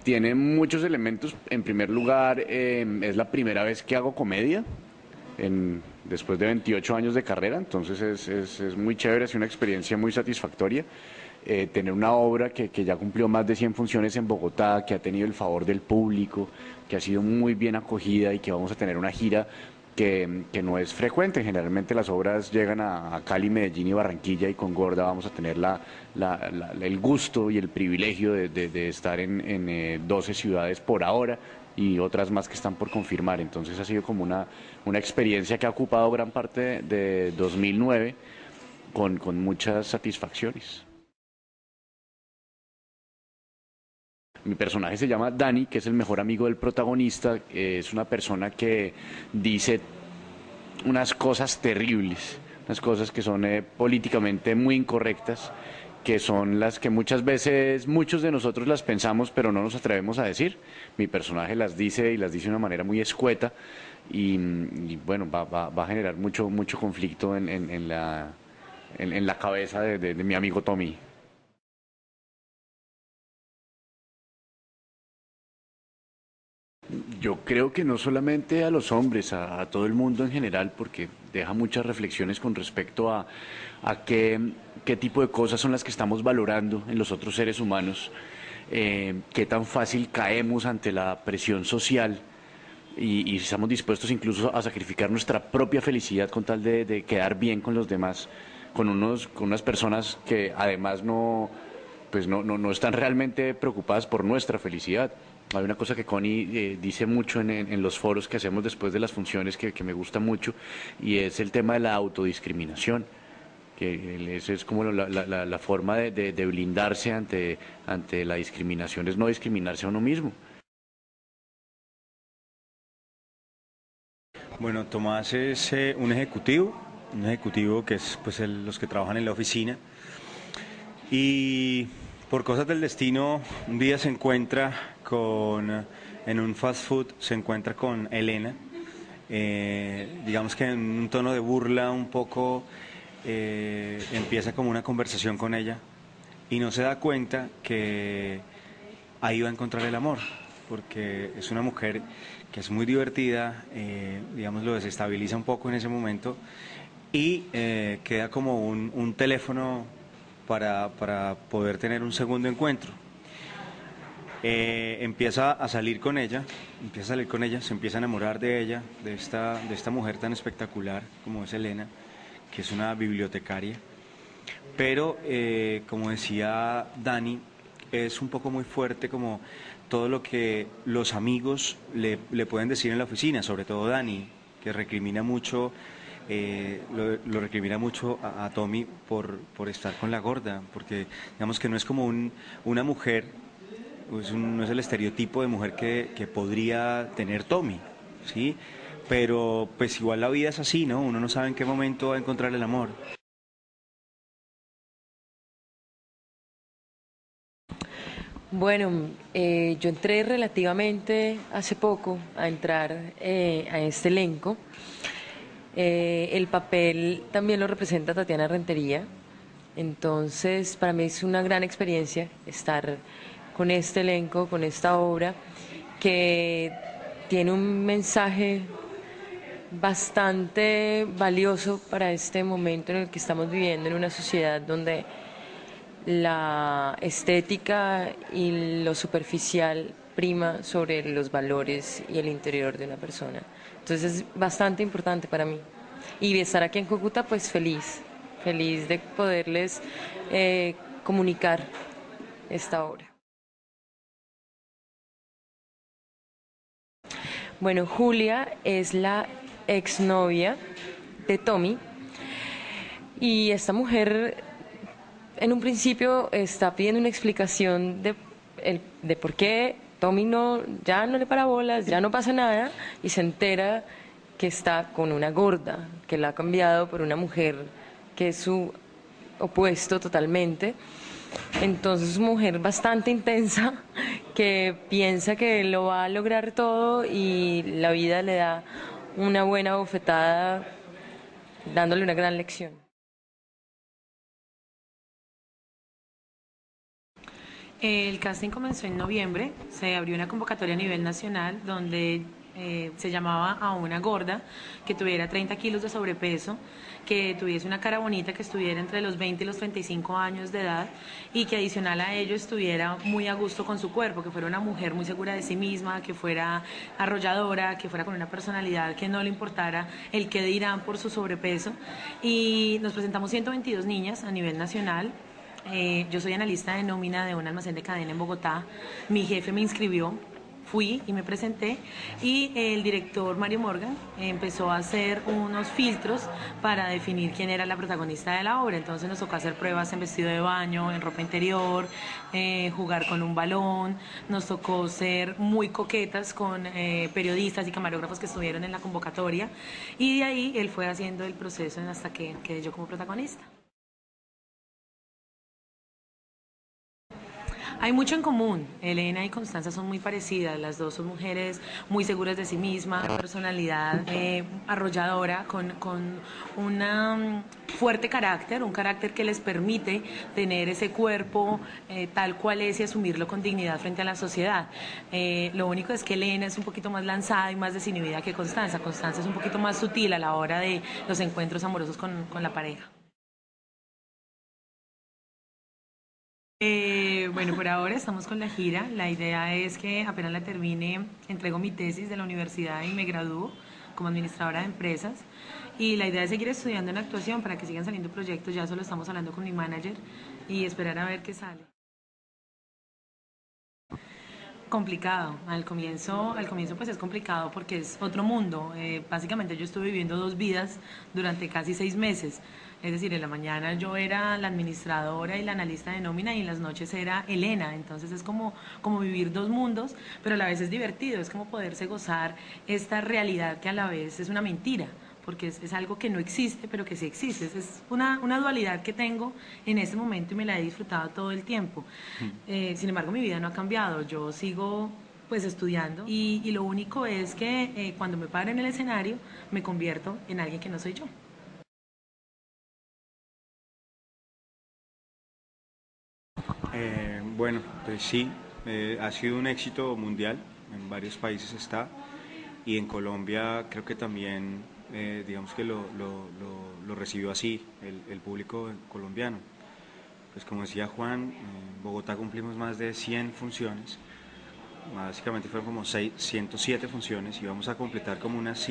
Tiene muchos elementos. En primer lugar, es la primera vez que hago comedia después de 28 años de carrera, entonces es muy chévere, es una experiencia muy satisfactoria. Tener una obra que ya cumplió más de 100 funciones en Bogotá, que ha tenido el favor del público, que ha sido muy bien acogida y que vamos a tener una gira que no es frecuente. Generalmente las obras llegan a Cali, Medellín y Barranquilla, y con Gorda vamos a tener el gusto y el privilegio de estar en 12 ciudades por ahora y otras más que están por confirmar. Entonces ha sido como una experiencia que ha ocupado gran parte de 2009 con muchas satisfacciones. Mi personaje se llama Dani, que es el mejor amigo del protagonista. Es una persona que dice unas cosas terribles, unas cosas que son políticamente muy incorrectas, que son las que muchas veces muchos de nosotros las pensamos pero no nos atrevemos a decir. Mi personaje las dice y las dice de una manera muy escueta y bueno, va a generar mucho conflicto en la cabeza de mi amigo Tommy. Yo creo que no solamente a los hombres, a todo el mundo en general, porque deja muchas reflexiones con respecto a qué tipo de cosas son las que estamos valorando en los otros seres humanos, qué tan fácil caemos ante la presión social y si estamos dispuestos incluso a sacrificar nuestra propia felicidad con tal de quedar bien con los demás, con unas personas que además no están realmente preocupadas por nuestra felicidad. Hay una cosa que Connie dice mucho en los foros que hacemos después de las funciones que me gusta mucho, y es el tema de la autodiscriminación, que esa es como la forma de blindarse ante la discriminación, es no discriminarse a uno mismo. Bueno, Tomás es un ejecutivo que es pues los que trabajan en la oficina y por cosas del destino un día se encuentra en un fast food, se encuentra con Elena, digamos que en un tono de burla un poco empieza como una conversación con ella y no se da cuenta que ahí va a encontrar el amor, porque es una mujer que es muy divertida, digamos lo desestabiliza un poco en ese momento y queda como un teléfono para poder tener un segundo encuentro. Empieza a salir con ella, se empieza a enamorar de ella, de esta mujer tan espectacular como es Elena, que es una bibliotecaria. Pero, como decía Dani, es un poco muy fuerte como todo lo que los amigos le pueden decir en la oficina, sobre todo Dani, que recrimina mucho, lo recrimina mucho a Tommy por estar con la gorda, porque digamos que no es como una mujer, no es el estereotipo de mujer que podría tener Tommy, ¿sí? Pero pues igual la vida es así, ¿no? Uno no sabe en qué momento va a encontrar el amor. Bueno, yo entré relativamente hace poco a entrar a este elenco. El papel también lo representa Tatiana Rentería, entonces para mí es una gran experiencia estar con este elenco, con esta obra, que tiene un mensaje bastante valioso para este momento en el que estamos viviendo en una sociedad donde la estética y lo superficial prima sobre los valores y el interior de una persona. Entonces es bastante importante para mí. Y estar aquí en Cúcuta, pues feliz de poderles comunicar esta obra. Bueno, Julia es la exnovia de Tommy y esta mujer en un principio está pidiendo una explicación de por qué Tommy ya no le para bolas, ya no pasa nada, y se entera que está con una gorda, que la ha cambiado por una mujer que es su opuesto totalmente. Entonces es una mujer bastante intensa que piensa que lo va a lograr todo y la vida le da una buena bofetada dándole una gran lección. El casting comenzó en noviembre, se abrió una convocatoria a nivel nacional donde se llamaba a una gorda que tuviera 30 kilos de sobrepeso, que tuviese una cara bonita, que estuviera entre los 20 y los 35 años de edad y que adicional a ello estuviera muy a gusto con su cuerpo, que fuera una mujer muy segura de sí misma, que fuera arrolladora, que fuera con una personalidad que no le importara el qué dirán por su sobrepeso. Y nos presentamos 122 niñas a nivel nacional. Yo soy analista de nómina de un almacén de cadena en Bogotá. Mi jefe me inscribió, fui y me presenté y el director Mario Morgan empezó a hacer unos filtros para definir quién era la protagonista de la obra. Entonces nos tocó hacer pruebas en vestido de baño, en ropa interior, jugar con un balón, nos tocó ser muy coquetas con periodistas y camarógrafos que estuvieron en la convocatoria y de ahí él fue haciendo el proceso hasta que quedé yo como protagonista. Hay mucho en común. Elena y Constanza son muy parecidas. Las dos son mujeres muy seguras de sí mismas, una personalidad arrolladora, con un fuerte carácter, un carácter que les permite tener ese cuerpo tal cual es y asumirlo con dignidad frente a la sociedad. Lo único es que Elena es un poquito más lanzada y más desinhibida que Constanza. Constanza es un poquito más sutil a la hora de los encuentros amorosos con la pareja. Bueno, por ahora estamos con la gira. La idea es que apenas la termine, entrego mi tesis de la universidad y me gradúo como administradora de empresas. Y la idea es seguir estudiando en actuación para que sigan saliendo proyectos. Ya solo estamos hablando con mi manager y esperar a ver qué sale. Complicado, al comienzo pues es complicado porque es otro mundo. Básicamente yo estuve viviendo dos vidas durante casi 6 meses. Es decir, en la mañana yo era la administradora y la analista de nómina y en las noches era Elena. Entonces es como vivir dos mundos, pero a la vez es divertido, es como poderse gozar esta realidad que a la vez es una mentira, porque es algo que no existe, pero que sí existe. Es una dualidad que tengo en este momento y me la he disfrutado todo el tiempo. Sin embargo, mi vida no ha cambiado. Yo sigo pues estudiando y lo único es que cuando me paro en el escenario me convierto en alguien que no soy yo. Bueno, pues sí, ha sido un éxito mundial, en varios países está, y en Colombia creo que también, digamos que lo recibió así el público colombiano. Pues como decía Juan, en Bogotá cumplimos más de 100 funciones, básicamente fueron como 107 funciones y vamos a completar como unas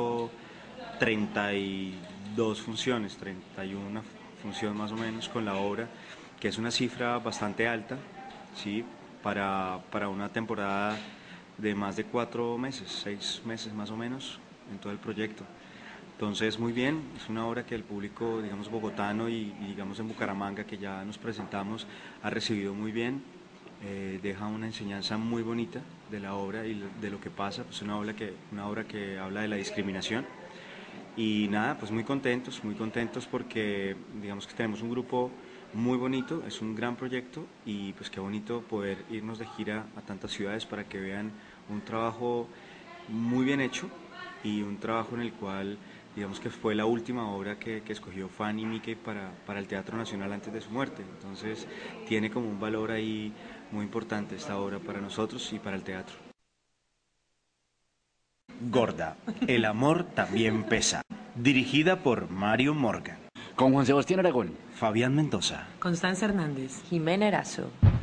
132 funciones, 31 función más o menos con la obra, que es una cifra bastante alta, ¿sí? Para una temporada de más de 4 meses, 6 meses más o menos en todo el proyecto. Entonces, muy bien, es una obra que el público, digamos, bogotano y digamos en Bucaramanga, que ya nos presentamos, ha recibido muy bien. Deja una enseñanza muy bonita de la obra y de lo que pasa. Pues una obra que habla de la discriminación. Y nada, pues muy contentos porque digamos que tenemos un grupo muy bonito, es un gran proyecto y pues qué bonito poder irnos de gira a tantas ciudades para que vean un trabajo muy bien hecho y un trabajo en el cual digamos que fue la última obra que escogió Fanny Mickey para el Teatro Nacional antes de su muerte. Entonces tiene como un valor ahí muy importante esta obra para nosotros y para el teatro. Gorda, el amor también pesa. Dirigida por Mario Morgan. Con Juan Sebastián Aragón. Fabián Mendoza. Constanza Hernández. Jimena Erazo.